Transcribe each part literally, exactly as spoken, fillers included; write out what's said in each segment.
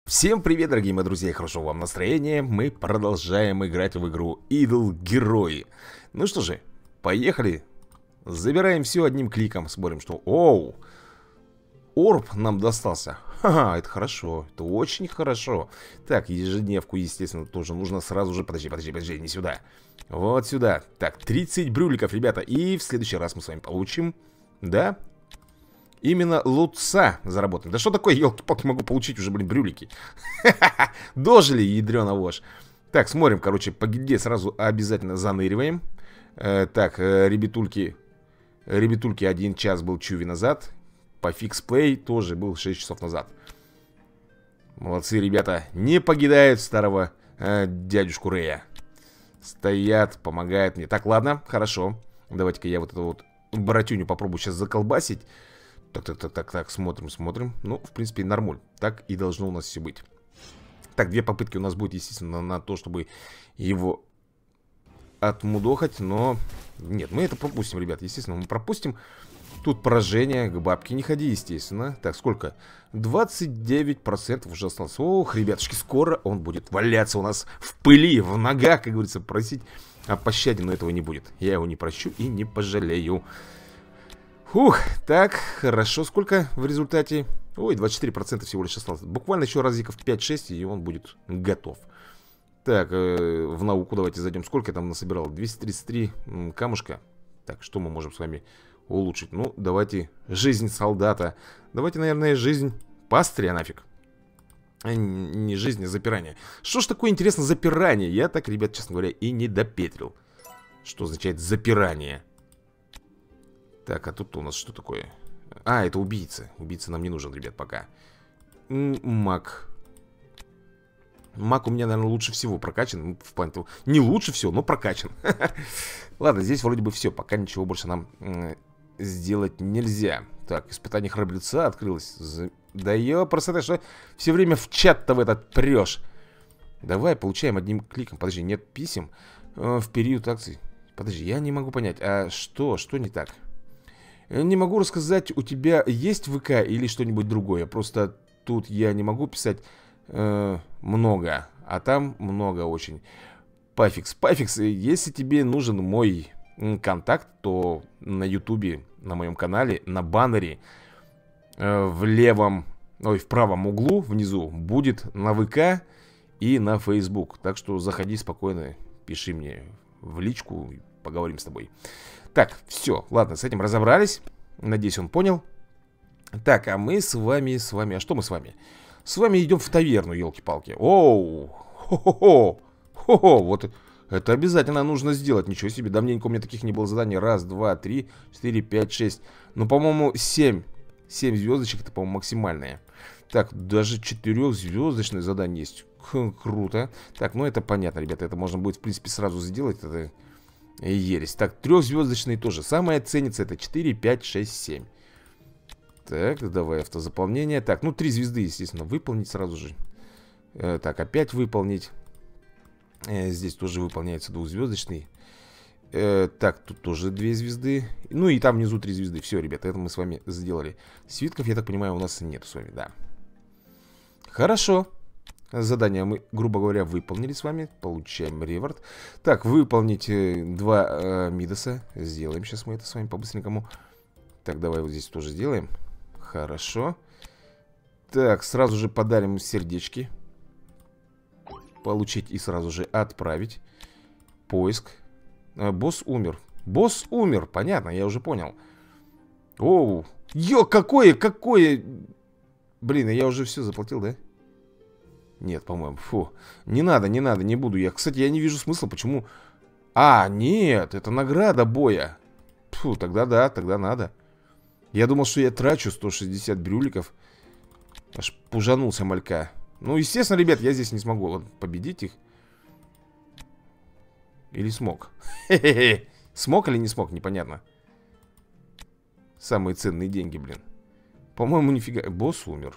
Всем привет, дорогие мои друзья, и хорошо вам настроения. Мы продолжаем играть в игру Idle Герои. Ну что же, поехали. Забираем все одним кликом. Смотрим, что... Оу! Орб нам достался. Ха-ха, это хорошо, это очень хорошо. Так, ежедневку, естественно, тоже нужно сразу же... Подожди, подожди, подожди, не сюда. Вот сюда. Так, тридцать брюликов, ребята. И в следующий раз мы с вами получим... Да? Именно лутца заработаем. Да что такое, елки-палки, могу получить уже, блин, брюлики. Дожили, ядрёна вошь. Так, смотрим, короче, по гильдии сразу обязательно заныриваем. э, Так, э, ребятульки. Ребятульки, один час был чуви назад. По фиксплей тоже был шесть часов назад. Молодцы, ребята. Не покидают старого э, дядюшку Рэя. Стоят, помогают мне. Так, ладно, хорошо. Давайте-ка я вот эту вот братюню попробую сейчас заколбасить. Так, так, так, так, так, смотрим, смотрим. Ну, в принципе, нормуль. Так и должно у нас все быть. Так, две попытки у нас будет, естественно, на то, чтобы его отмудохать. Но нет, мы это пропустим, ребят. Естественно, мы пропустим. Тут поражение, к бабке не ходи, естественно. Так, сколько? двадцать девять процентов уже осталось. Ох, ребятушки, скоро он будет валяться у нас в пыли, в ногах, как говорится, просить о пощаде. Но этого не будет. Я его не прощу и не пожалею. Фух, так, хорошо, сколько в результате? Ой, двадцать четыре процента всего лишь осталось. Буквально еще разиков пять-шесть, и он будет готов. Так, э, в науку давайте зайдем. Сколько я там насобирал? двести тридцать три камушка. Так, что мы можем с вами улучшить? Ну, давайте жизнь солдата. Давайте, наверное, жизнь пастыря нафиг. А не жизнь, а запирание. Что ж такое, интересно, запирание? Я так, ребят, честно говоря, и не допетрил. Что означает запирание? Так, а тут у нас что такое? А, это убийца. Убийца нам не нужен, ребят, пока. Маг. Маг у меня, наверное, лучше всего прокачан. В плане того, не лучше всего, но прокачан. Ладно, здесь вроде бы все. Пока ничего больше нам сделать нельзя. Так, испытание храбреца открылось. Да ёпросота, что все время в чат-то в этот прешь. Давай, получаем одним кликом. Подожди, нет писем в период акций. Подожди, я не могу понять. А что? Что не так? Не могу рассказать, у тебя есть ВК или что-нибудь другое. Просто тут я не могу писать э, много, а там много очень. Пафикс, пафикс, если тебе нужен мой контакт, то на ютубе, на моем канале, на баннере э, в левом, ой, в правом углу внизу будет на ВК и на Facebook. Так что заходи спокойно, пиши мне в личку, поговорим с тобой. Так, все, ладно, с этим разобрались. Надеюсь, он понял. Так, а мы с вами, с вами, а что мы с вами? С вами идем в таверну, елки-палки. Оу, хо-хо-хо, хо-хо, вот это обязательно нужно сделать. Ничего себе, давненько у меня таких не было заданий. Раз, два, три, четыре, пять, шесть. Ну, по-моему, семь. Семь звездочек, это, по-моему, максимальное. Так, даже четырехзвездочное задание есть. Хм, круто. Так, ну это понятно, ребята, это можно будет, в принципе, сразу сделать. Это... ересь. Так, трехзвездочный тоже. Самое ценится это четыре, пять, шесть, семь. Так, давай автозаполнение. Так, ну три звезды, естественно, выполнить сразу же. э, Так, опять выполнить. э, Здесь тоже выполняется двухзвездочный. э, Так, тут тоже две звезды. Ну и там внизу три звезды. Все, ребята, это мы с вами сделали. Свитков, я так понимаю, у нас нет с вами, да. Хорошо. Задание мы, грубо говоря, выполнили с вами. Получаем реворд. Так, выполнить э, два э, Мидаса. Сделаем сейчас мы это с вами по-быстренькому. Так, давай вот здесь тоже сделаем. Хорошо. Так, сразу же подарим сердечки. Получить и сразу же отправить. Поиск. э, Босс умер. Босс умер, понятно, я уже понял. Оу. Ё, какое, какое. Блин, я уже все заплатил, да? Нет, по-моему, фу. Не надо, не надо, не буду я. Кстати, я не вижу смысла, почему... А, нет, это награда боя. Фу, тогда да, тогда надо. Я думал, что я трачу сто шестьдесят брюликов. Аж пужанулся малька. Ну, естественно, ребят, я здесь не смогу вот, победить их. Или смог? Хе-хе-хе. Смог или не смог, непонятно. Самые ценные деньги, блин. По-моему, нифига. Босс умер.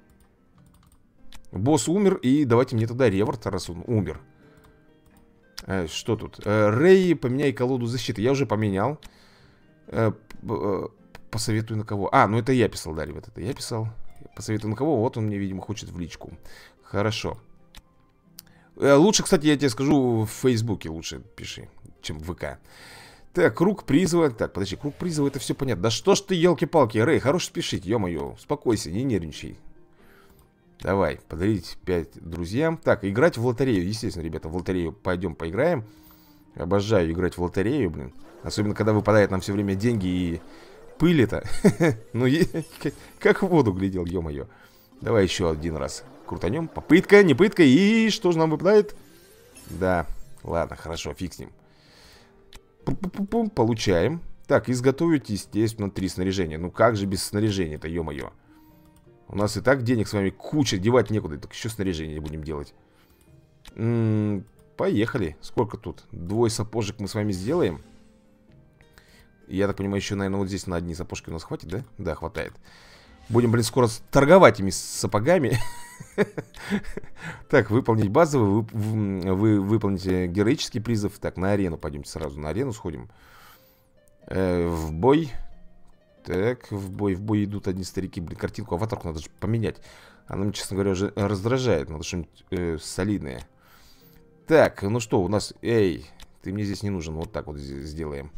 Босс умер, и давайте мне тогда реворд, раз он умер. э, Что тут? э, Рэй, поменяй колоду защиты. Я уже поменял. э, э, Посоветую на кого? А, ну это я писал, да, ребят, это я писал. Посоветую на кого? Вот он мне, видимо, хочет в личку. Хорошо. Лучше, кстати, я тебе скажу, в Фейсбуке лучше пиши, чем в ВК. Так, круг призыва. Так, подожди, круг призыва, это все понятно. Да что ж ты, елки-палки, Рэй, хорош спешить, ё-моё. Успокойся, не нервничай. Давай, подарить пять друзьям. Так, играть в лотерею. Естественно, ребята, в лотерею пойдем поиграем. Обожаю играть в лотерею, блин. Особенно, когда выпадает нам все время деньги и пыль-то. Ну, как в воду глядел, ё-моё. Давай еще один раз крутанем. Попытка, не пытка. И что же нам выпадает? Да, ладно, хорошо, фиг с ним. Пу-пу-пу-пу, получаем. Так, изготовить, естественно, три снаряжения. Ну как же без снаряжения-то, ё-моё. У нас и так денег с вами куча, девать некуда. Так еще снаряжение будем делать. М-м, поехали. Сколько тут? Двое сапожек мы с вами сделаем. Я так понимаю, еще, наверное, вот здесь на одни сапожки у нас хватит, да? Да, хватает. Будем, блин, скоро торговать этими сапогами. Так, выполнить базовый. Вы, вы выполните героический призыв. Так, на арену пойдемте сразу. На арену сходим. Э, в бой. Так, в бой. В бой идут одни старики. Блин, картинку, аватарку надо же поменять. Она мне, честно говоря, уже раздражает. Надо что-нибудь э, солидное. Так, ну что, у нас... Эй, ты мне здесь не нужен. Вот так вот сделаем.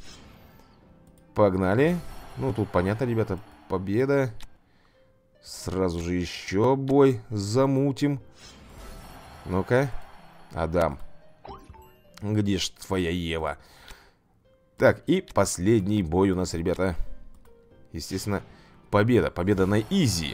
Погнали. Ну, тут понятно, ребята. Победа. Сразу же еще бой замутим. Ну-ка. Адам. Где ж твоя Ева? Так, и последний бой у нас, ребята. Естественно, победа. Победа на изи.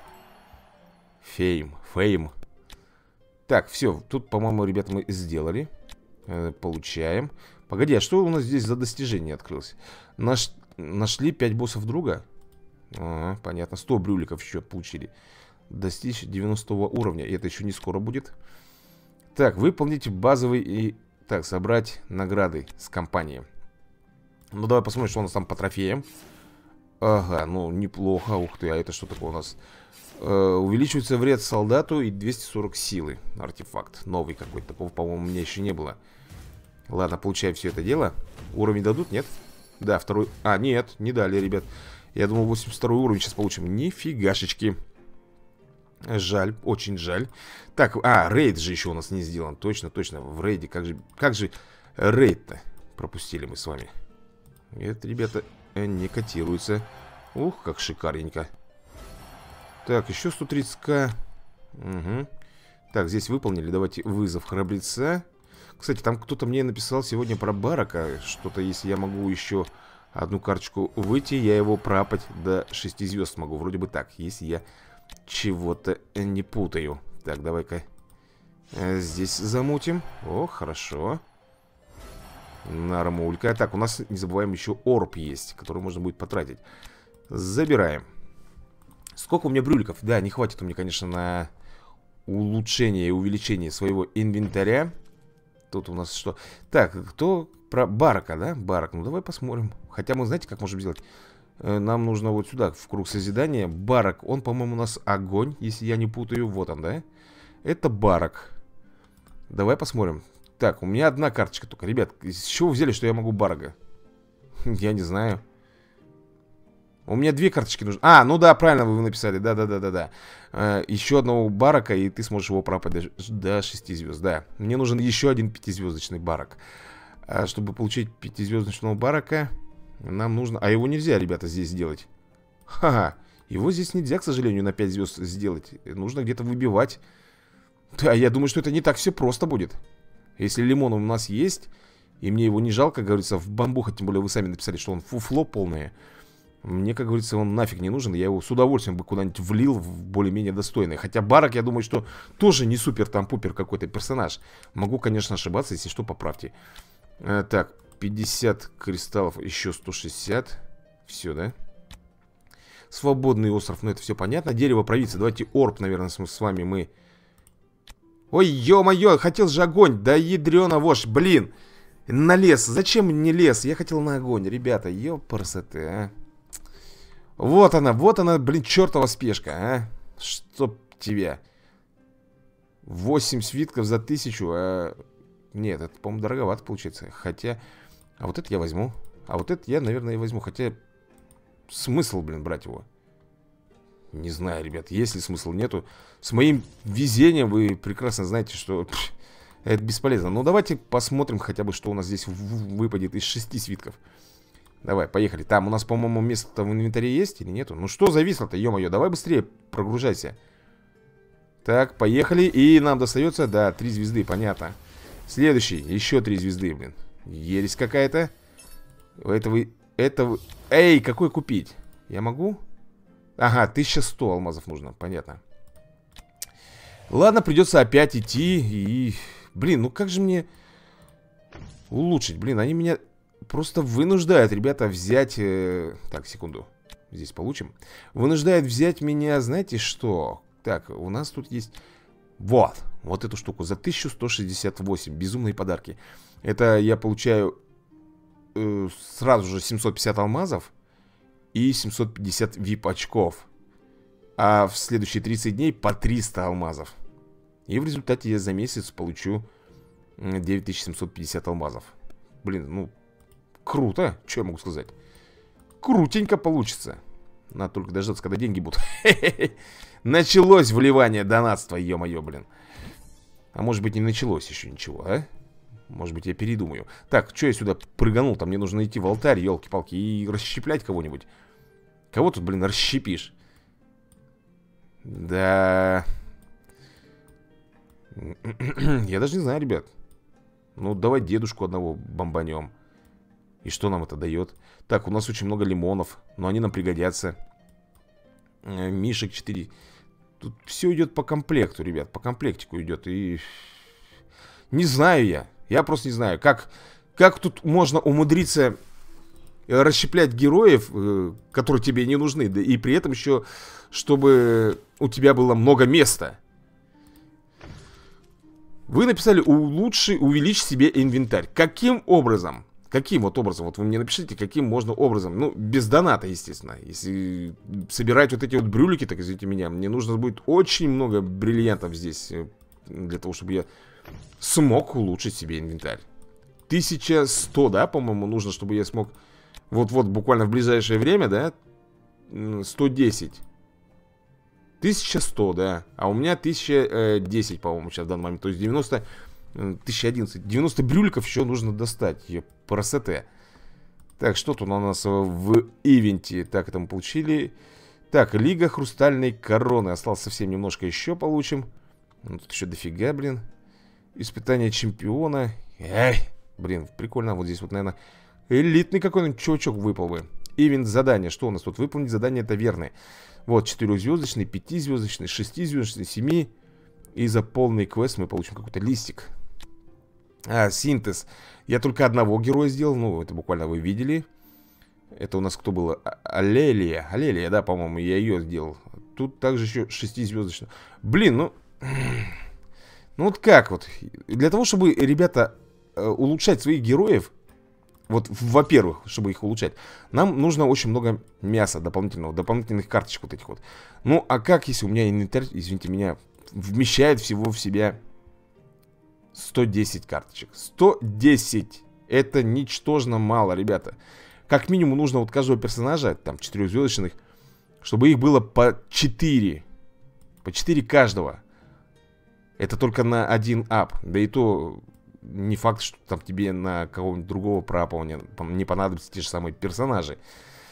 Фейм. Фейм. Так, все. Тут, по-моему, ребята, мы сделали. э, Получаем. Погоди, а что у нас здесь за достижение открылось? Наш... Нашли пять боссов друга. Ага, понятно, сто брюликов еще получили. Достичь девяностого уровня. И это еще не скоро будет. Так, выполнить базовый и... Так, собрать награды с компании. Ну, давай посмотрим, что у нас там по трофеям. Ага, ну, неплохо. Ух ты, а это что такое у нас? Э, увеличивается вред солдату и двести сорок силы. Артефакт. Новый какой-то. Такого, по-моему, у меня еще не было. Ладно, получаем все это дело. Уровень дадут, нет? Да, второй... А, нет, не дали, ребят. Я думал, восемьдесят второй уровень сейчас получим. Нифигашечки. Жаль, очень жаль. Так, а, рейд же еще у нас не сделан. Точно, точно, в рейде. Как же, как же рейд-то пропустили мы с вами. Это, ребята, не котируется. Ух, как шикарненько. Так, еще сто тридцать ка. Угу. Так, здесь выполнили. Давайте вызов храбреца. Кстати, там кто-то мне написал сегодня про Барака. Что-то, если я могу еще... одну карточку выйти, я его пропать до шести звезд могу. Вроде бы так, если я чего-то не путаю. Так, давай-ка здесь замутим. О, хорошо. Нормулька. Так, у нас, не забываем, еще орб есть, который можно будет потратить. Забираем. Сколько у меня брюликов? Да, не хватит у меня, конечно, на улучшение и увеличение своего инвентаря. Тут у нас что? Так, кто... Про Барака, да? Барак, ну давай посмотрим. Хотя мы, знаете, как можем сделать? Нам нужно вот сюда, в круг созидания. Барак, он, по-моему, у нас огонь, если я не путаю. Вот он, да? Это Барак. Давай посмотрим. Так, у меня одна карточка только. Ребят, с чего вы взяли, что я могу Барага? Я не знаю. У меня две карточки нужны. А, ну да, правильно вы написали. Да-да-да-да-да. э, Еще одного Барака, и ты сможешь его пропать до, до шести звезд. Да, мне нужен еще один пятизвездочный Барак. А чтобы получить пятизвездочного Барака, нам нужно... А его нельзя, ребята, здесь сделать. Ха-ха. Его здесь нельзя, к сожалению, на пять звезд сделать. Нужно где-то выбивать. Да, я думаю, что это не так все просто будет. Если лимон у нас есть, и мне его не жалко, как говорится, в бамбуха. Тем более вы сами написали, что он фуфло полное. Мне, как говорится, он нафиг не нужен. Я его с удовольствием бы куда-нибудь влил в более-менее достойный. Хотя Барак, я думаю, что тоже не супер там пупер какой-то персонаж. Могу, конечно, ошибаться, если что, поправьте. а, Так, пятьдесят кристаллов, еще сто шестьдесят. Все, да? Свободный остров, ну это все понятно. Дерево провидца, давайте орб, наверное, с вами мы... Ой, ё-моё, хотел же огонь. Да ядрёна вошь, блин. На лес, зачем мне лес? Я хотел на огонь, ребята, ёпарасоте, а. Вот она, вот она, блин, чертова спешка, а. Чтоб тебя. Восемь свитков за тысячу, а... Нет, это, по-моему, дороговато получается. Хотя, а вот это я возьму. А вот это я, наверное, и возьму. Хотя, смысл, блин, брать его? Не знаю, ребят, есть ли смысл, нету. С моим везением вы прекрасно знаете, что пff, это бесполезно. Но давайте посмотрим хотя бы, что у нас здесь выпадет из шести свитков. Давай, поехали. Там у нас, по-моему, место в инвентаре есть или нету? Ну что зависло-то, ё-моё, давай быстрее прогружайся. Так, поехали. И нам достается, да, три звезды, понятно. Следующий, еще три звезды, блин. Ересь какая-то. Это вы... Это вы... Эй, какой купить? Я могу? Ага, тысяча сто алмазов нужно, понятно. Ладно, придется опять идти и... Блин, ну как же мне улучшить? Блин, они меня просто вынуждают, ребята, взять... Э... Так, секунду. Здесь получим. Вынуждают взять меня, знаете что? Так, у нас тут есть... Вот, вот эту штуку за тысячу сто шестьдесят восемь. Безумные подарки. Это я получаю э, сразу же семьсот пятьдесят алмазов и семьсот пятьдесят вип очков. А в следующие тридцать дней по триста алмазов. И в результате я за месяц получу девять тысяч семьсот пятьдесят алмазов. Блин, ну, круто, что я могу сказать. Крутенько получится. Надо только дождаться, когда деньги будут. Началось вливание донатства, ё-моё, блин. А может быть не началось еще ничего, а? Может быть я передумаю. Так, что я сюда прыганул? Там мне нужно идти в алтарь, елки-палки, и расщеплять кого-нибудь. Кого тут, блин, расщепишь? Да. Я даже не знаю, ребят. Ну, давай дедушку одного бомбанем. И что нам это дает? Так, у нас очень много лимонов, но они нам пригодятся. Мишек четыре. Тут все идет по комплекту, ребят. По комплектику идет. И не знаю я. Я просто не знаю, как, как тут можно умудриться расщеплять героев, которые тебе не нужны. Да и при этом еще, чтобы у тебя было много места. Вы написали улучши, увеличь себе инвентарь. Каким образом? Каким вот образом? Вот вы мне напишите, каким можно образом. Ну, без доната, естественно. Если собирать вот эти вот брюлики, так извините меня, мне нужно будет очень много бриллиантов здесь, для того, чтобы я смог улучшить себе инвентарь. тысяча сто, да, по-моему, нужно, чтобы я смог вот-вот буквально в ближайшее время, да, сто десять. тысяча сто, да. А у меня тысяча десять, по-моему, сейчас в данный момент. То есть девяносто... тысяча одиннадцать. девяносто брюликов еще нужно достать. Ее красота. Так, что тут у нас в ивенте? Так, это мы получили. Так, Лига Хрустальной Короны. Осталось совсем немножко, еще получим. Ну, тут еще дофига, блин. Испытание чемпиона. Эй, блин, прикольно. Вот здесь вот, наверное, элитный какой-нибудь чувачок выпал бы. Ивент задание. Что у нас тут? Выполнить задание таверны. Вот, четырехзвездочный, пятизвездочный, шестизвездочный, семи. И за полный квест мы получим какой-то листик. А, синтез. Я только одного героя сделал. Ну, это буквально вы видели. Это у нас кто было? Алелия. Алелия, да, по-моему, я ее сделал. Тут также еще шестизвездочный. Блин, ну... Ну вот как вот? Для того, чтобы, ребята, улучшать своих героев, вот, во-первых, чтобы их улучшать, нам нужно очень много мяса дополнительного, дополнительных карточек вот этих вот. Ну, а как, если у меня инвентарь, извините меня, вмещает всего в себя сто десять карточек? сто десять! Это ничтожно мало, ребята. Как минимум нужно вот каждого персонажа, там, четырехзвездочных, чтобы их было по четыре. По четыре каждого. Это только на один ап. Да и то не факт, что там тебе на кого-нибудь другого прапа не, не понадобятся те же самые персонажи.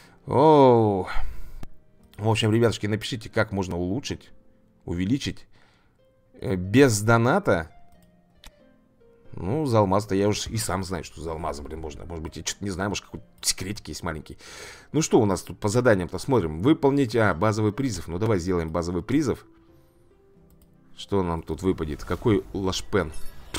Оу. В общем, ребятушки, напишите, как можно улучшить, увеличить без доната. Ну, за алмаз-то я уж и сам знаю, что за алмазы, блин, можно. Может быть, я что-то не знаю, может, какой-то секретик есть маленький. Ну, что у нас тут по заданиям-то смотрим? Выполнить, а, базовый призыв. Ну, давай сделаем базовый призыв. Что нам тут выпадет? Какой лашпен?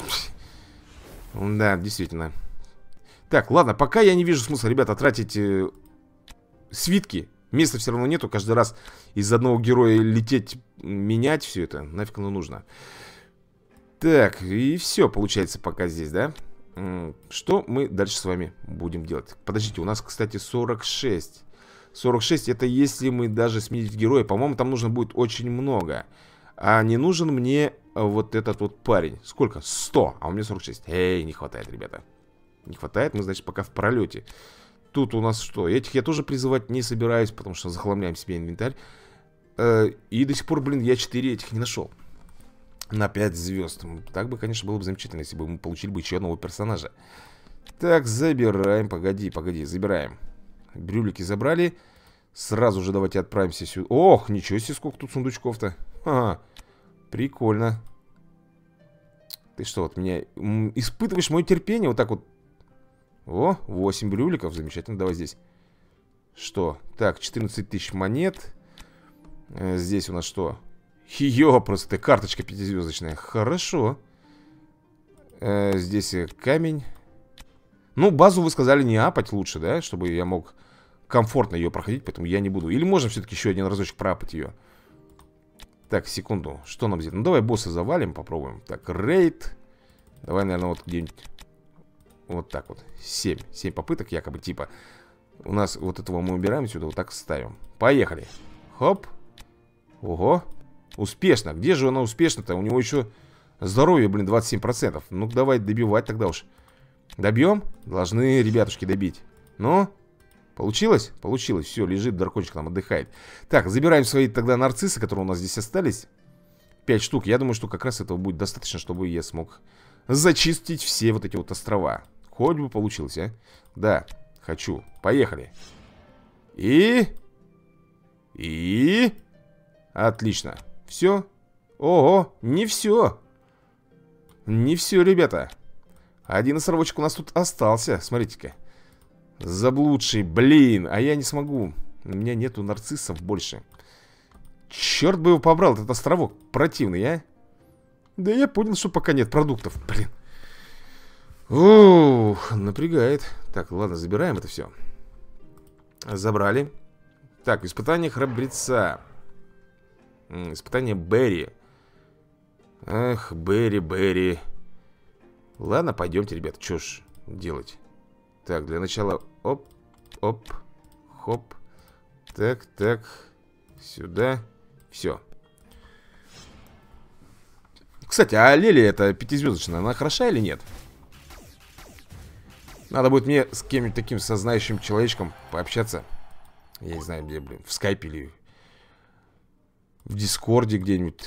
Да, действительно. Так, ладно, пока я не вижу смысла, ребята, тратить э, свитки. Места все равно нету. Каждый раз из одного героя лететь, менять все это. Нафиг оно нужно. Так, и все получается пока здесь, да? Что мы дальше с вами будем делать? Подождите, у нас, кстати, сорок шесть. сорок шесть это если мы даже сменить героя. По-моему, там нужно будет очень много. А не нужен мне вот этот вот парень. Сколько? сто, а у меня сорок шесть. Эй, не хватает, ребята. Не хватает, мы, значит, пока в пролете. Тут у нас что? Этих я тоже призывать не собираюсь, потому что захламляем себе инвентарь. э, И до сих пор, блин, я четыре этих не нашел. На пять звезд. Так бы, конечно, было бы замечательно, если бы мы получили бы еще одного персонажа. Так, забираем. Погоди, погоди, забираем. Брюлики забрали. Сразу же давайте отправимся сюда. Ох, ничего себе, сколько тут сундучков-то. Ага, прикольно. Ты что, вот меня испытываешь мое терпение вот так вот. О, восемь брюликов, замечательно, давай здесь. Что? Так, четырнадцать тысяч монет. Здесь у нас что? Ее, просто ты карточка пятизвездочная. Хорошо. Здесь камень. Ну, базу вы сказали не апать лучше, да? Чтобы я мог комфортно ее проходить, поэтому я не буду. Или можно все-таки еще один разочек проапать ее? Так, секунду. Что нам здесь? Ну, давай босса завалим, попробуем. Так, рейд. Давай, наверное, вот где-нибудь вот так вот. семь. семь попыток якобы типа. У нас вот этого мы убираем сюда, вот так ставим. Поехали. Хоп. Ого. Успешно. Где же она успешно-то? У него еще здоровье, блин, двадцать семь процентов. Ну, давай добивать тогда уж. Добьем? Должны, ребятушки, добить. Ну? Получилось? Получилось. Все, лежит, дракончик там отдыхает. Так, забираем свои тогда нарциссы, которые у нас здесь остались. Пять штук. Я думаю, что как раз этого будет достаточно, чтобы я смог зачистить все вот эти вот острова. Хоть бы получилось, а? Да, хочу. Поехали. И... И... Отлично. Все. Ого, не все. Не все, ребята. Один островочек у нас тут остался. Смотрите-ка. Заблудший, блин. А я не смогу. У меня нету нарциссов больше. Черт бы его побрал, этот островок противный, а? Да я понял, что пока нет продуктов. Блин. Ух, напрягает. Так, ладно, забираем это все. Забрали. Так, испытание храбреца. Испытание Берри. Эх, Берри, Берри. Ладно, пойдемте, ребят, что ж делать. Так, для начала, оп, оп, хоп. Так, так, сюда. Все. Кстати, а Лили это пятизвездочная, она хороша или нет? Надо будет мне с кем-нибудь таким сознающим человечком пообщаться. Я не знаю, где, блин, в скайпе или в дискорде где-нибудь.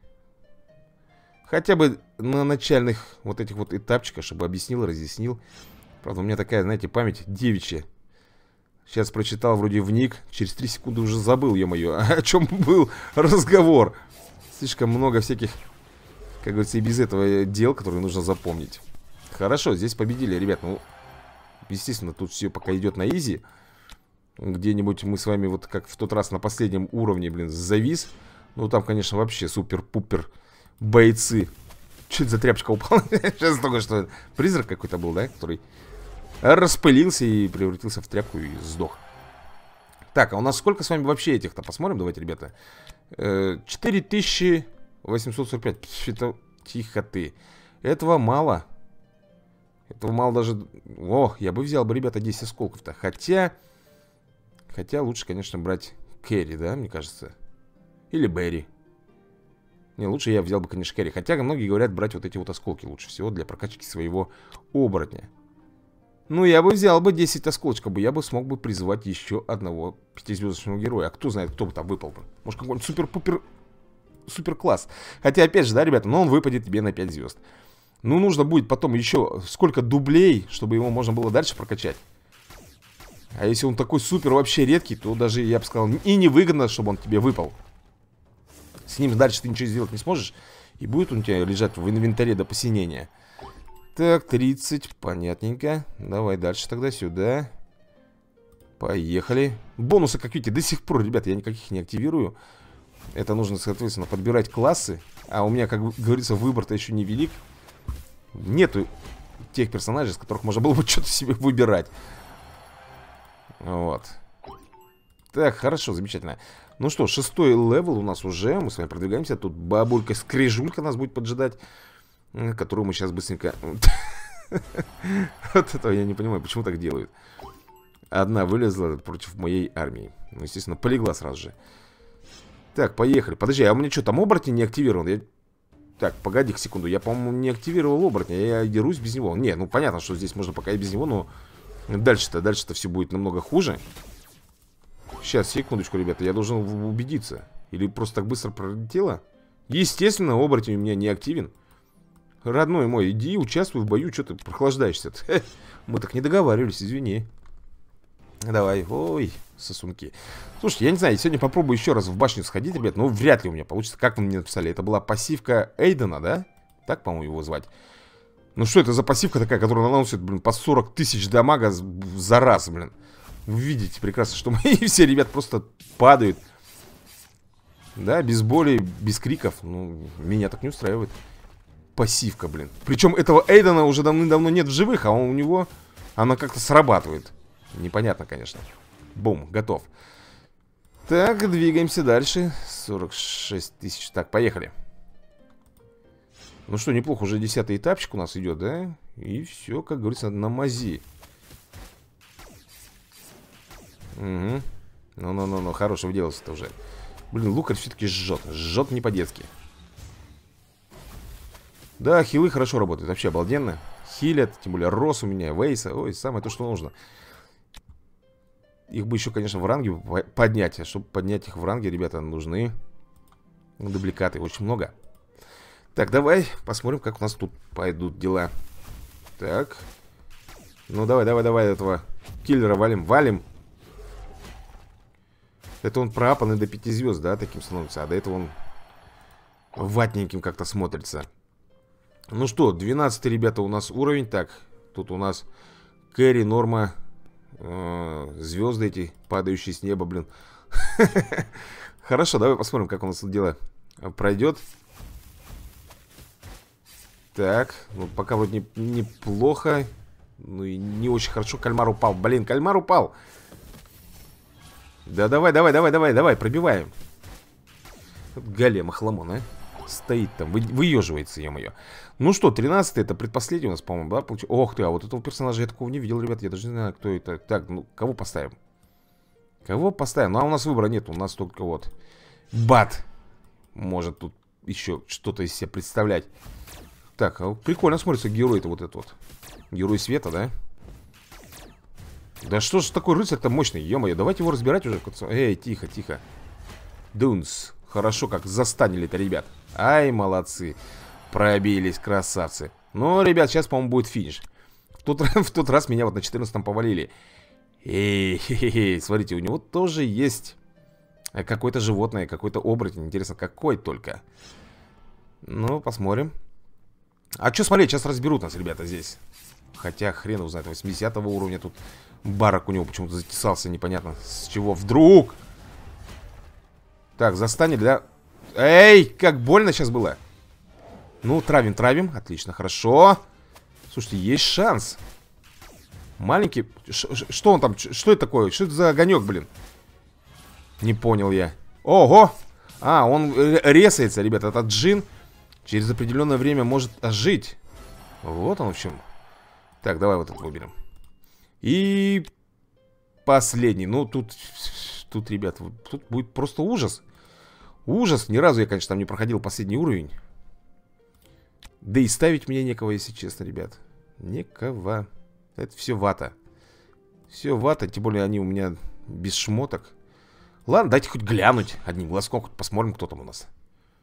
Хотя бы на начальных вот этих вот этапчиках, чтобы объяснил, разъяснил. Правда, у меня такая, знаете, память девичья. Сейчас прочитал вроде вник, через три секунды уже забыл, ё-моё, о чем был разговор. Слишком много всяких, как говорится, и без этого дел, которые нужно запомнить. Хорошо, здесь победили, ребят. Ну, естественно, тут все пока идет на изи. Где-нибудь мы с вами, вот как в тот раз на последнем уровне, блин, завис. Ну, там, конечно, вообще супер-пупер бойцы. Что это за тряпочка упала? Сейчас только что призрак какой-то был, да? Который распылился и превратился в тряпку и сдох. Так, а у нас сколько с вами вообще этих-то? Посмотрим, давайте, ребята. четыре тысячи восемьсот сорок пять. Это... Тихо ты. Этого мало. Этого мало даже... О, я бы взял бы, ребята, десять осколков-то. Хотя... Хотя лучше, конечно, брать Кэрри, да, мне кажется. Или Берри. Не, лучше я взял бы, конечно, Кэрри. Хотя многие говорят брать вот эти вот осколки лучше всего для прокачки своего оборотня. Ну, я бы взял бы десять осколочков бы. Я бы смог бы призвать еще одного пятизвездочного героя. А кто знает, кто бы там выпал бы. Может, какой-нибудь супер-пупер... Супер-класс. Хотя, опять же, да, ребята, но он выпадет тебе на пять звезд. Ну, нужно будет потом еще сколько дублей, чтобы его можно было дальше прокачать. А если он такой супер вообще редкий, то даже, я бы сказал, и невыгодно, чтобы он тебе выпал. С ним дальше ты ничего сделать не сможешь. И будет он у тебя лежать в инвентаре до посинения. Так, тридцать, понятненько. Давай дальше тогда сюда. Поехали. Бонусы, как видите, до сих пор, ребята, я никаких не активирую. Это нужно, соответственно, подбирать классы. А у меня, как говорится, выбор-то еще не велик. Нету тех персонажей, с которых можно было бы что-то себе выбирать. Вот. Так, хорошо, замечательно. Ну что, шестой левел у нас уже. Мы с вами продвигаемся. Тут бабулька-скрижулька нас будет поджидать, которую мы сейчас быстренько... Вот этого я не понимаю, почему так делают. Одна вылезла против моей армии. Ну, естественно, полегла сразу же. Так, поехали. Подожди, а у меня что, там оборотень не активирован? Я... Так, погоди секунду. Я, по-моему, не активировал оборотня. Я дерусь без него. Не, ну понятно, что здесь можно пока и без него, но... Дальше-то, дальше-то все будет намного хуже. Сейчас, секундочку, ребята, я должен убедиться. Или просто так быстро пролетело? Естественно, оборотень у меня не активен. Родной мой, иди участвуй в бою. Что ты прохлаждаешься-то? Мы так не договаривались, извини. Давай, ой, сосунки. Слушайте, я не знаю, сегодня попробую еще раз в башню сходить, ребят. Но вряд ли у меня получится. Как вы мне написали? Это была пассивка Эйдена, да? Так, по-моему, его звать. Ну что это за пассивка такая, которая наносит, блин, по сорок тысяч дамага за раз, блин. Вы видите прекрасно, что мои все ребят просто падают. Да, без боли, без криков. Ну, меня так не устраивает. Пассивка, блин. Причем этого Эйдена уже давным-давно нет в живых, а он, у него она как-то срабатывает. Непонятно, конечно. Бум, готов. Так, двигаемся дальше. сорок шесть тысяч. Так, поехали. Ну что, неплохо, уже десятый этапчик у нас идет, да? И все, как говорится, на мази. Угу. Ну-ну-ну-ну, хороший выделался-то уже. Блин, лукарь все-таки жжет. Жжет не по-детски. Да, хилы хорошо работают, вообще обалденно. Хилят, тем более Рос у меня, Вейса. Ой, самое то, что нужно. Их бы еще, конечно, в ранге поднять. А чтобы поднять их в ранге, ребята, нужны дубликаты. Очень много. Так, давай посмотрим, как у нас тут пойдут дела. Так. Ну, давай, давай, давай этого киллера валим, валим. Это он проапанный до пяти звезд, да, таким становится. А до этого он ватненьким как-то смотрится. Ну что, двенадцатый, ребята, у нас уровень. Так, тут у нас Кэрри, Норма, э, звезды эти, падающие с неба, блин. Хорошо, давай посмотрим, как у нас тут дело пройдет. Так, ну пока вроде не, неплохо. Ну и не очень хорошо. Кальмар упал, блин, кальмар упал. Да давай, давай, давай, давай, давай, пробиваем. Голем, охламон, а? Стоит там, вы, выеживается, ё-моё. Ну что, тринадцатый, это предпоследний у нас, по-моему, да? Получ... Ох ты, а вот этого персонажа я такого не видел, ребят. Я даже не знаю, кто это. Так, ну, кого поставим? Кого поставим? Ну, а у нас выбора нет, у нас только вот Бат может тут еще что-то из себя представлять. Так, а прикольно смотрится герой-то вот этот вот. Герой света, да? Да что ж такой рыцарь-то мощный, ё-моё. Давайте его разбирать уже. Эй, тихо, тихо. Дунс. Хорошо, как застанили-то, ребят. Ай, молодцы. Пробились, красавцы. Ну, ребят, сейчас, по-моему, будет финиш. В тот, в тот раз меня вот на четырнадцатом повалили. Эй, хе -хе -хе. Смотрите, у него тоже есть какое-то животное, какой-то оборотень. Интересно, какой только. Ну, посмотрим. А что смотреть, сейчас разберут нас, ребята, здесь. Хотя, хрен его знает, восьмидесятого уровня тут барак у него почему-то затесался, непонятно с чего вдруг. Так, застанет, да? Эй, как больно сейчас было. Ну, травим, травим, отлично, хорошо. Слушайте, есть шанс. Маленький, Ш -ш что он там, что это такое? Что это за огонек, блин? Не понял я. Ого, а, он резается, ребята, этот джин через определенное время может ожить. Вот он в чем. Так, давай вот это выберем. И последний. Ну, тут, тут, ребят, тут будет просто ужас. Ужас. Ни разу я, конечно, там не проходил последний уровень. Да и ставить мне некого, если честно, ребят. Некого. Это все вата. Все вата, тем более они у меня без шмоток. Ладно, дайте хоть глянуть одним глазком, хоть посмотрим, кто там у нас.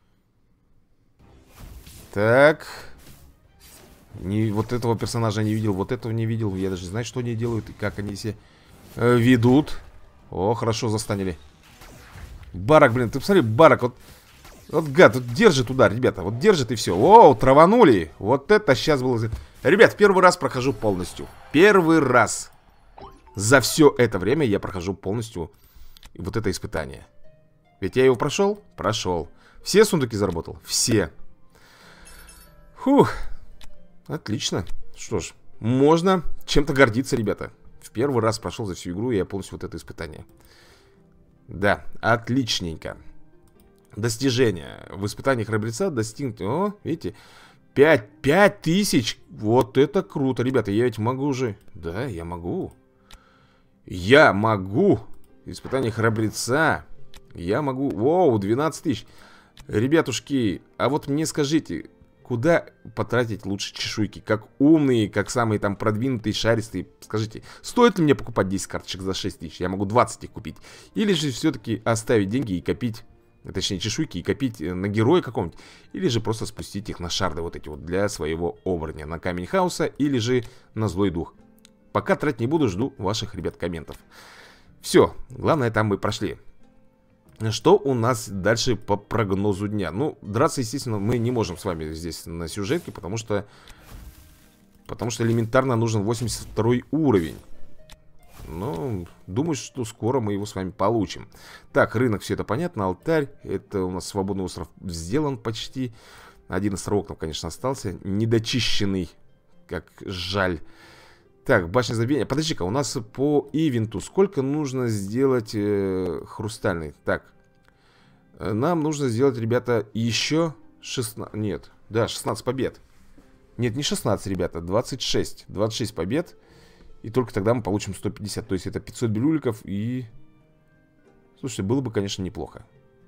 Так. Не, вот этого персонажа не видел, вот этого не видел. Я даже не знаю, что они делают и как они себя э, ведут. О, хорошо застанили. Барак, блин, ты посмотри, Барак, вот, вот гад, вот держит удар, ребята, вот держит и все. О, траванули. Вот это сейчас было. Ребят, первый раз прохожу полностью. Первый раз. За все это время я прохожу полностью вот это испытание. Ведь я его прошел? Прошел. Все сундуки заработал? Все. Фух. Отлично. Что ж, можно чем-то гордиться, ребята. В первый раз прошел за всю игру, и я полностью вот это испытание. Да, отличненько. Достижение. В испытании храбреца достигнуть. О, видите? пять, пять тысяч. Вот это круто, ребята. Я ведь могу уже. Да, я могу. Я могу. Испытание храбреца. Я могу. Воу, двенадцать тысяч. Ребятушки, а вот мне скажите, куда потратить лучше чешуйки? Как умные, как самые там продвинутые, шаристые. Скажите, стоит ли мне покупать десять карточек за шесть тысяч? Я могу двадцать их купить. Или же все-таки оставить деньги и копить точнее чешуйки, и копить на героя какого-нибудь. Или же просто спустить их на шарды вот эти вот для своего оборотня. На камень хаоса или же на злой дух. Пока тратить не буду, жду ваших, ребят, комментов. Все, главное, там мы прошли. Что у нас дальше по прогнозу дня? Ну, драться, естественно, мы не можем с вами здесь на сюжетке, потому что... Потому что элементарно нужен восемьдесят второй уровень. Но думаю, что скоро мы его с вами получим. Так, рынок, все это понятно. Алтарь, это у нас свободный остров сделан почти. Один островок там, конечно, остался. Недочищенный, как жаль. Так, башня забвения. Подожди-ка, у нас по ивенту сколько нужно сделать э, хрустальный? Так, нам нужно сделать, ребята, еще шестнадцать... Нет, да, шестнадцать побед. Нет, не шестнадцать, ребята, двадцать шесть. двадцать шесть побед. И только тогда мы получим сто пятьдесят. То есть это пятьсот бирюликов и... Слушайте, было бы, конечно, неплохо.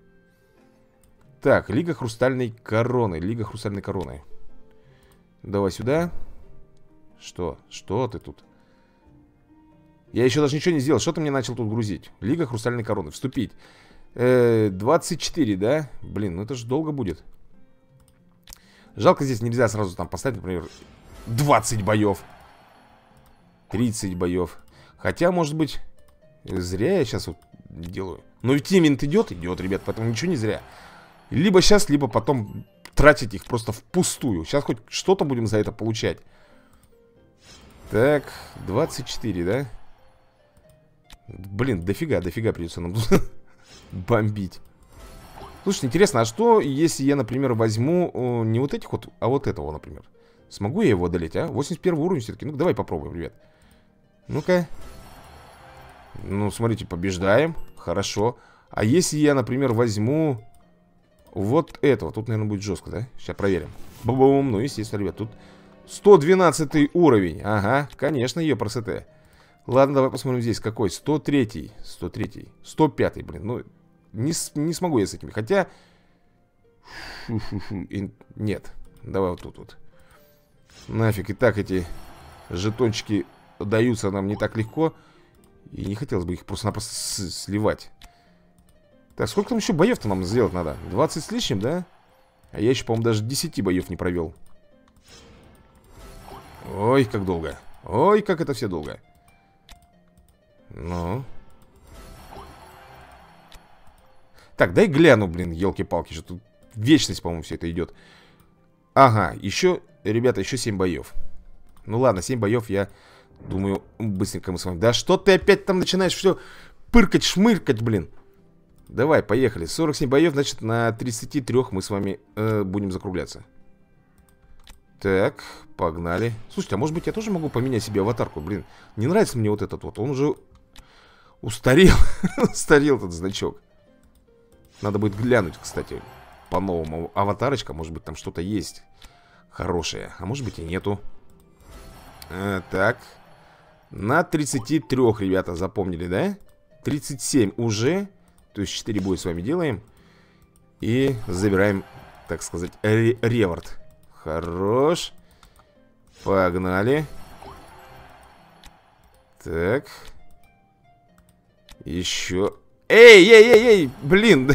Так, Лига Хрустальной Короны. Лига Хрустальной Короны. Давай сюда. Что? Что ты тут? Я еще даже ничего не сделал. Что ты мне начал тут грузить? Лига Хрустальной Короны. Вступить. Э, двадцать четыре, да? Блин, ну это же долго будет. Жалко, здесь нельзя сразу там поставить, например, двадцать боев. тридцать боев. Хотя, может быть, зря я сейчас вот делаю. Но ведь ивент идет, идет, ребят, поэтому ничего не зря. Либо сейчас, либо потом тратить их просто впустую. Сейчас хоть что-то будем за это получать. Так, двадцать четыре, да? Блин, дофига, дофига придется нам бомбить. Слушайте, интересно, а что, если я, например, возьму о, не вот этих вот, а вот этого, например? Смогу я его одолеть, а? восемьдесят первый уровень все-таки. Ну, давай попробуем, ребят. Ну-ка. Ну, смотрите, побеждаем. Хорошо. А если я, например, возьму вот этого? Тут, наверное, будет жестко, да? Сейчас проверим. Бум-бум. Ну, естественно, ребят, тут сто двенадцатый уровень. Ага, конечно, ее красота. Ладно, давай посмотрим здесь какой. сто третий. сто третий. сто пятый, блин. Ну, не, не смогу я с этими. Хотя... Нет. Давай вот тут вот. Нафиг, и так эти жетончики даются нам не так легко. И не хотелось бы их просто-напросто сливать. Так, сколько там еще боев-то нам сделать надо? двадцать с лишним, да? А я еще, по-моему, даже десять боев не провел. Ой, как долго. Ой, как это все долго. Ну. Так, дай гляну, блин, елки-палки. Что тут вечность, по-моему, все это идет. Ага, еще, ребята, еще семь боев. Ну ладно, семь боев я думаю, быстренько мы с вами. Да что ты опять там начинаешь все пыркать, шмыркать, блин. Давай, поехали. сорок семь боев, значит, на тридцати трёх мы с вами э, будем закругляться. Так, погнали. Слушайте, а может быть я тоже могу поменять себе аватарку? Блин, не нравится мне вот этот вот. Он уже устарел. Устарел этот значок. Надо будет глянуть, кстати, по-новому. Аватарочка, может быть, там что-то есть хорошее. А может быть и нету. а, Так. На тридцати трёх, ребята, запомнили, да? тридцать семь уже. То есть четыре боя с вами делаем. И забираем, так сказать, реворд. Хорош. Погнали. Так. Еще. Эй, эй, эй, эй, блин.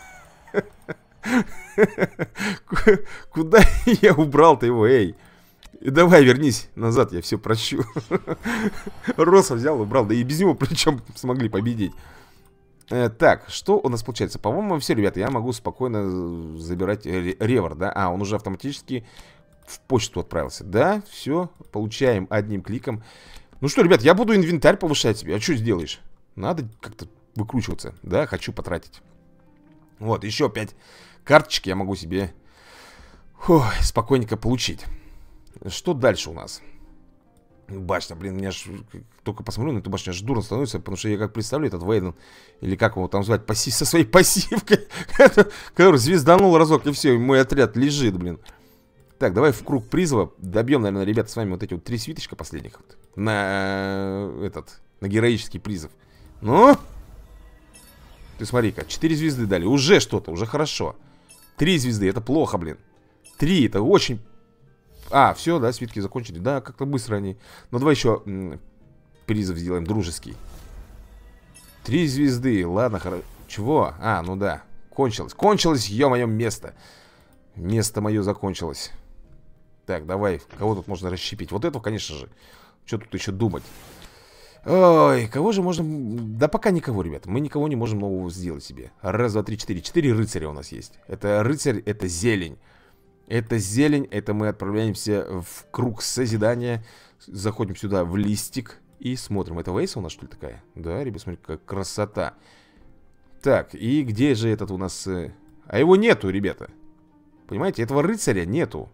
Куда я убрал-то его, эй? Давай, вернись назад, я все прощу. Роса взял, убрал, да и без него причем смогли победить. э, Так, что у нас получается? По-моему, все, ребята, я могу спокойно забирать реворд, да? А, он уже автоматически в почту отправился. Да, все, получаем одним кликом. Ну что, ребят, я буду инвентарь повышать себе. А что сделаешь? Надо как-то выкручиваться. Да, хочу потратить. Вот, еще пять карточек я могу себе фу, спокойненько получить. Что дальше у нас? Башня, блин, меня ж... Только посмотрю на эту башню, аж дурно становится. Потому что я как представлю этот Вейден, или как его там звать, пассив, со своей пассивкой, который звезданул разок, и все, мой отряд лежит, блин. Так, давай в круг призыва добьем, наверное, ребята, с вами вот эти вот три свиточка последних. На этот, на героический призыв. Ну? Ты смотри-ка, четыре звезды дали, уже что-то, уже хорошо. Три звезды, это плохо, блин. Три, это очень... А, все, да, свитки закончили. Да, как-то быстро они. Но давай еще призыв сделаем, дружеский. Три звезды, ладно, хорошо. Чего? А, ну да, кончилось. Кончилось, ё-моё, место. Место мое закончилось. Так, давай, кого тут можно расщепить? Вот этого, конечно же. Что тут еще думать? Ой, кого же можно... Да пока никого, ребят. Мы никого не можем нового сделать себе. Раз, два, три, четыре. Четыре рыцаря у нас есть. Это рыцарь, это зелень. Это зелень, это мы отправляемся в круг созидания. Заходим сюда в листик и смотрим. Это Вейса у нас, что ли, такая? Да, ребят, смотрите, какая красота. Так, и где же этот у нас... А его нету, ребята. Понимаете, этого рыцаря нету.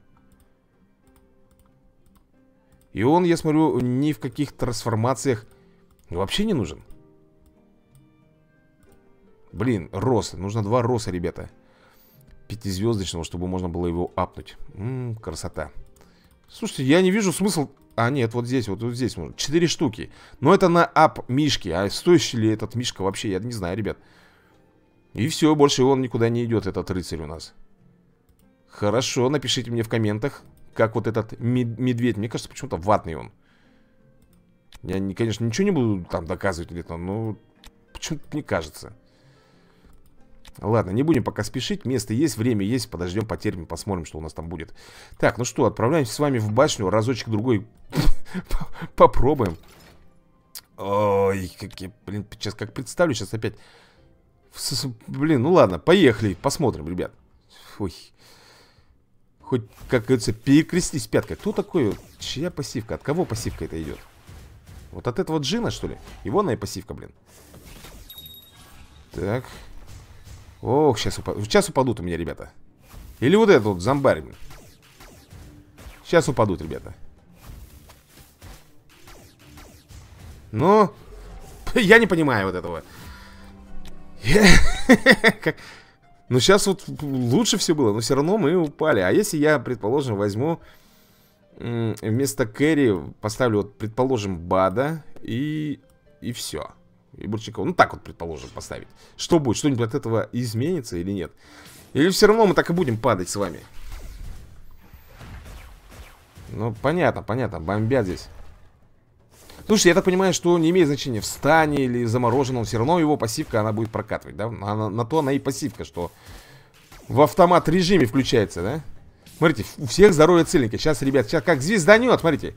И он, я смотрю, ни в каких трансформациях вообще не нужен. Блин, роса. Нужно два роса, ребята. Пятизвездочного, чтобы можно было его апнуть. Ммм, красота. Слушайте, я не вижу смысл... А, нет, вот здесь, вот, вот здесь можно. Четыре штуки. Но это на ап мишки. А стоящий ли этот мишка вообще, я не знаю, ребят. И все, больше он никуда не идет, этот рыцарь у нас. Хорошо, напишите мне в комментах, как вот этот медведь. Мне кажется, почему-то ватный он. Я, конечно, ничего не буду там доказывать где-то, но почему-то мне кажется. Ладно, не будем пока спешить. Место есть, время есть. Подождем, потерпим, посмотрим, что у нас там будет. Так, ну что, отправляемся с вами в башню. Разочек-другой попробуем. Ой, как я, блин, сейчас как представлю, сейчас опять... Блин, ну ладно, поехали, посмотрим, ребят. Ой. Хоть, как говорится, перекрестись пяткой. Кто такой? Чья пассивка? От кого пассивка это идет? Вот от этого джина, что ли? Его на пассивка, блин. Так. Ох, сейчас, упад... сейчас упадут у меня, ребята. Или вот этот вот зомбарь, блин. Сейчас упадут, ребята. Ну, я не понимаю вот этого. Ну, сейчас вот лучше все было, но все равно мы упали. А если я, предположим, возьму вместо Кэрри, поставлю, вот, предположим, Бада и, и все. И Бурчакова. Ну, так вот, предположим, поставить. Что будет? Что-нибудь от этого изменится или нет? Или все равно мы так и будем падать с вами? Ну, понятно, понятно. Бомбят здесь. Слушай, я так понимаю, что не имеет значения, в стане или замороженном, все равно его пассивка, она будет прокатывать, да? Она, на то она и пассивка, что в автомат режиме включается, да? Смотрите, у всех здоровье целенькое. Сейчас, ребят, сейчас как звезданет, смотрите.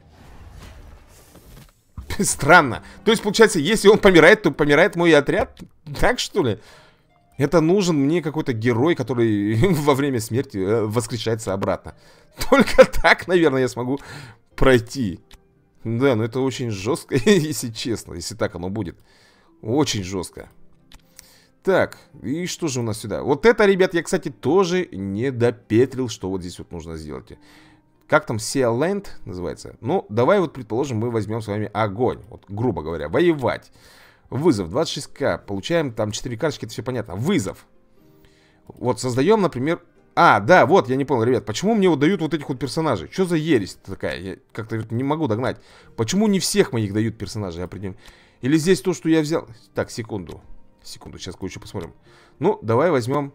Странно. То есть, получается, если он помирает, то помирает мой отряд? Так, что ли? Это нужен мне какой-то герой, который во время смерти воскрешается обратно. Только так, наверное, я смогу пройти. Да, но это очень жестко, если честно, если так оно будет. Очень жестко. Так, и что же у нас сюда? Вот это, ребят, я, кстати, тоже не допетрил, что вот здесь вот нужно сделать. Как там, Seal Land называется? Ну, давай вот, предположим, мы возьмем с вами огонь. Вот, грубо говоря, воевать. Вызов, двадцать шесть ка. Получаем там четыре карточки, это все понятно. Вызов. Вот, создаем, например... А, да, вот, я не понял, ребят, почему мне вот дают вот этих вот персонажей? Что за ересь такая? Я как-то не могу догнать. Почему не всех моих дают персонажей? Определим. Или здесь то, что я взял... Так, секунду. Секунду, сейчас кое-что посмотрим. Ну, давай возьмем...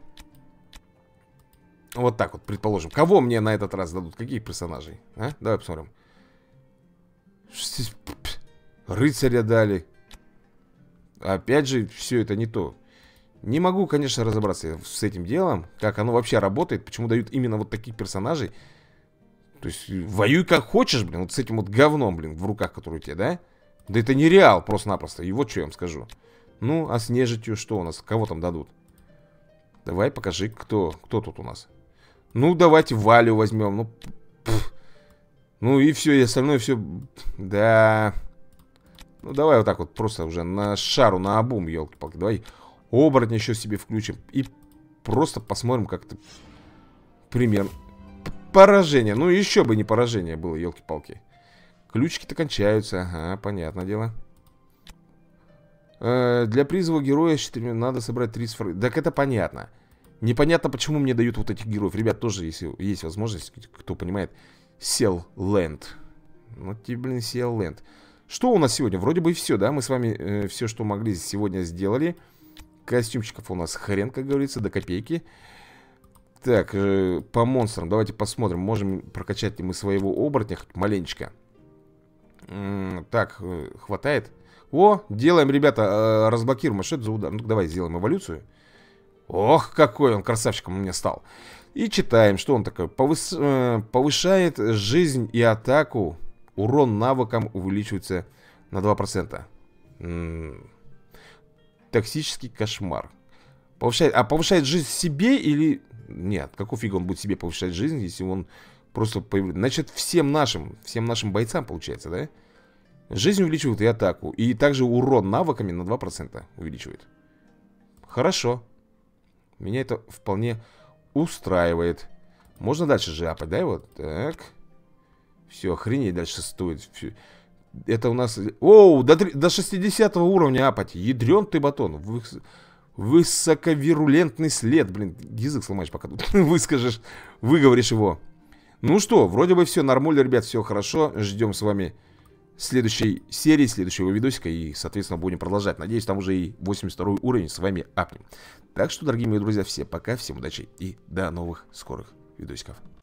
Вот так вот, предположим. Кого мне на этот раз дадут? Каких персонажей? А? Давай посмотрим. Рыцаря дали. Опять же, все это не то. Не могу, конечно, разобраться с этим делом. Как оно вообще работает. Почему дают именно вот таких персонажей. То есть, воюй как хочешь, блин. Вот с этим вот говном, блин, в руках, который у тебя, да? Да это нереал просто-напросто. И вот что я вам скажу. Ну, а с нежитью что у нас? Кого там дадут? Давай, покажи, кто, кто тут у нас. Ну, давайте Валю возьмем. Ну, пф. Ну и все, и остальное все. Да. Ну, давай вот так вот, просто уже на шару, на обум, елки-палки. Давай оборотня еще себе включим. И просто посмотрим, как это. Примерно. Поражение. Ну, еще бы не поражение было, елки-палки. Ключики-то кончаются. Ага, понятное дело. Э, для призыва героя с четырьмя надо собрать тридцать фраг. Так это понятно. Непонятно, почему мне дают вот этих героев. Ребят, тоже, если есть возможность, кто понимает. Seal Land. Ну, тебе, блин, Seal Land. Что у нас сегодня? Вроде бы и все, да? Мы с вами э, все, что могли, сегодня сделали. Костюмчиков у нас хрен, как говорится, до копейки. Так, э, по монстрам давайте посмотрим. Можем прокачать ли мы своего оборотня хоть маленечко. М-м, так, э, хватает. О, делаем, ребята, э, разблокируем. А что это за удар? Ну, давай сделаем эволюцию. Ох, какой он красавчиком у меня стал. И читаем, что он такой. Повыс... э, повышает жизнь и атаку. Урон навыкам увеличивается на два процента. М-м. Токсический кошмар. Повышает... А повышает жизнь себе или... Нет, какого фига он будет себе повышать жизнь, если он просто появляется? Значит, всем нашим, всем нашим бойцам, получается, да? Жизнь увеличивает и атаку. И также урон навыками на два процента увеличивает. Хорошо. Меня это вполне устраивает. Можно дальше же апать, да, его? Так. Все, охренеть дальше стоит. Всё. Это у нас... Оу, до, до шестидесятого уровня апать. Ядрен ты батон. Вы... Высоковирулентный след. Блин, язык сломаешь, пока тут выскажешь, выговоришь его. Ну что, вроде бы все нормально, ребят, все хорошо. Ждем с вами следующей серии, следующего видосика. И, соответственно, будем продолжать. Надеюсь, там уже и восемьдесят второй уровень с вами апнем. Так что, дорогие мои друзья, всем пока, всем удачи и до новых скорых видосиков.